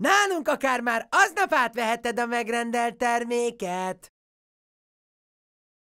Nálunk akár már aznap átveheted a megrendelt terméket.